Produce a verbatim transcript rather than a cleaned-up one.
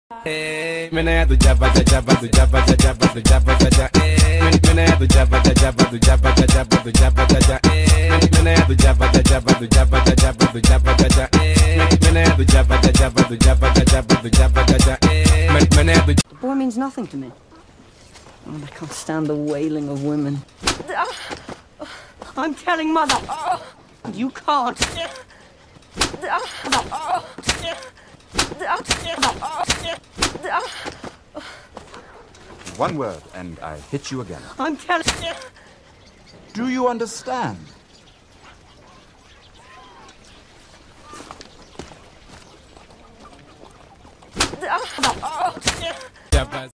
Hey, menea do jabba da jabba do jabba da jabba do jabba da ja. Hey, menea do jabba da jabba do jabba da jabba do jabba da ja. Hey, menea do jabba da jabba do jabba da jabba do jabba da ja. Hey, menea do jabba da jabba do jabba da jabba do jabba da ja. Hey, menea do. The boy means nothing to me. Oh, I can't stand the wailing of women. I'm telling Mother. You can't. One word and I hit you again. I'm telling. Do you understand? Jabba.